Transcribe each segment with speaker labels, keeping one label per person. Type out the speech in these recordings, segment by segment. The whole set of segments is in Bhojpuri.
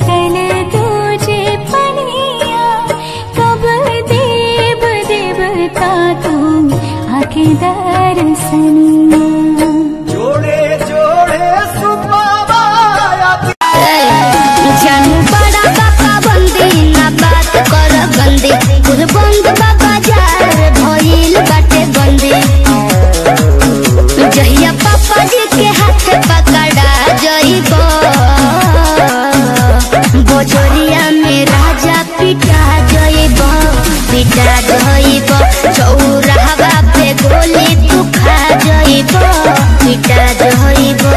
Speaker 1: कल तुझे पनिया कब देव देवता तू आके दर्शनिया।
Speaker 2: जोड़े जोड़े
Speaker 3: जानू बड़ा बाबा बंदी ना बात कर बंदी खुद बंद बाबा जार भइल बाटे बंदी। जहिया पापा जी के हाथ पकड़ा जइबो बोझोरिया में राजा पिटा जइबो चौराहा पे गोली तू खा जइबो पिटा जइबो।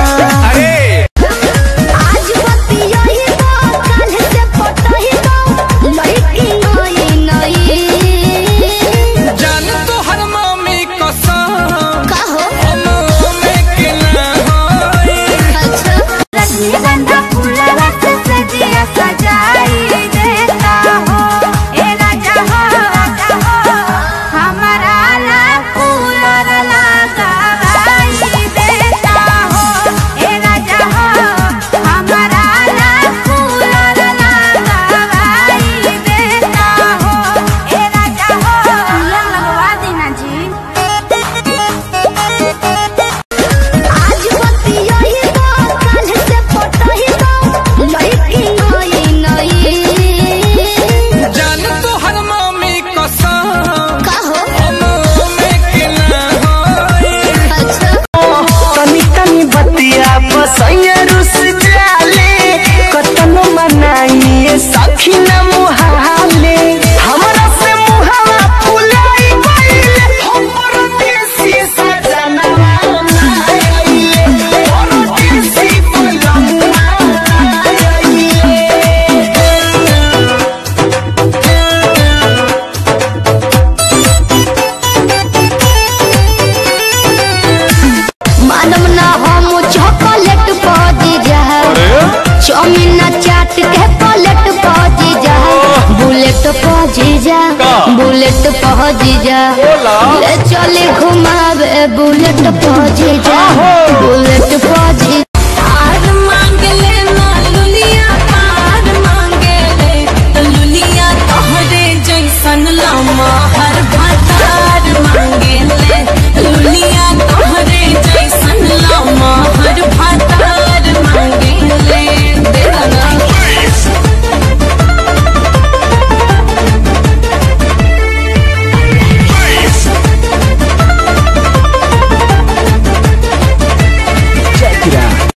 Speaker 3: बुलेट पहुँची जा ले चले घुमावे बुलेट पहुँची जा बुलेट पहुँची।
Speaker 1: पार मांगे ले ना लुलिया पार मांगे ले तो लुलिया तोहरे जैसन लम्हा हर भातार मांगे ले लुलिया तोहरे जैसन लम्हा हर भातार मांगे ले। दे ना
Speaker 2: Check it out.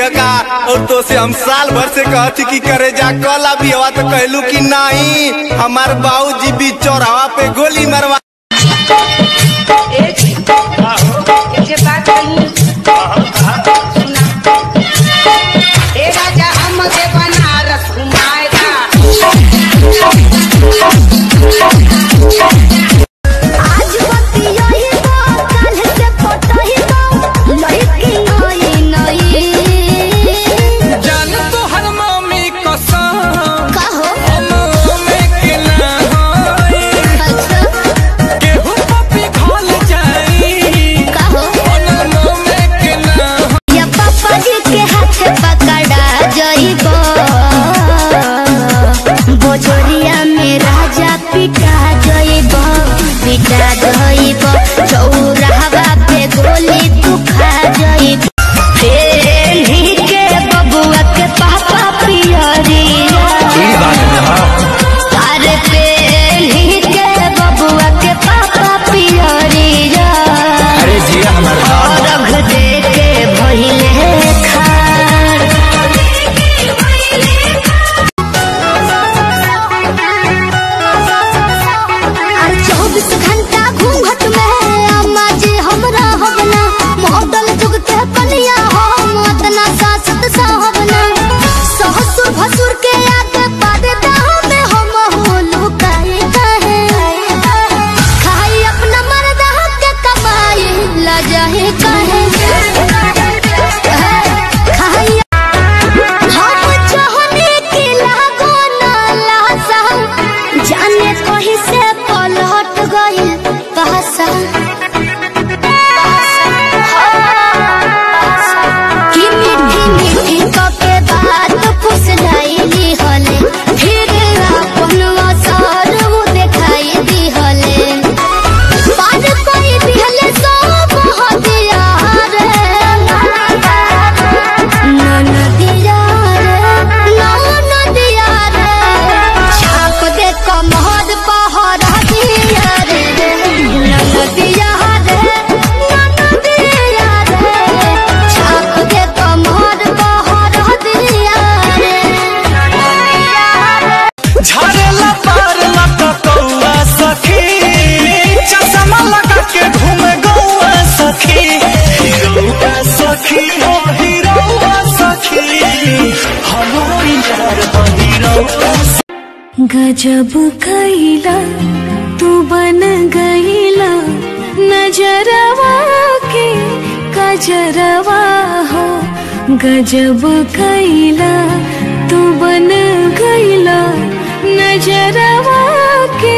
Speaker 2: है का। और तो से हम साल भर से कहती कि करे जा कल अभी हवा तो कहलू कि नहीं। हमार बाबूजी भी चौराहा पे गोली मरवा
Speaker 1: गजब कैला तू बन गईला नजरवा के कजरवा हो। गजब कैला तू बन गईला नजरवा के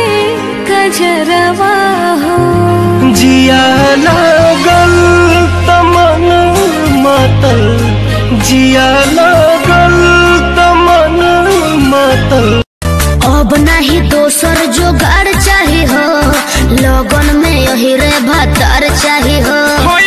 Speaker 1: कजरवा हो।
Speaker 2: जिया लागल तमन मतल, जिया लागल तमन मतल।
Speaker 3: अब नहीं दोसर जोगाड़ चाही हो, लगन में यही रे भतार चाही हो।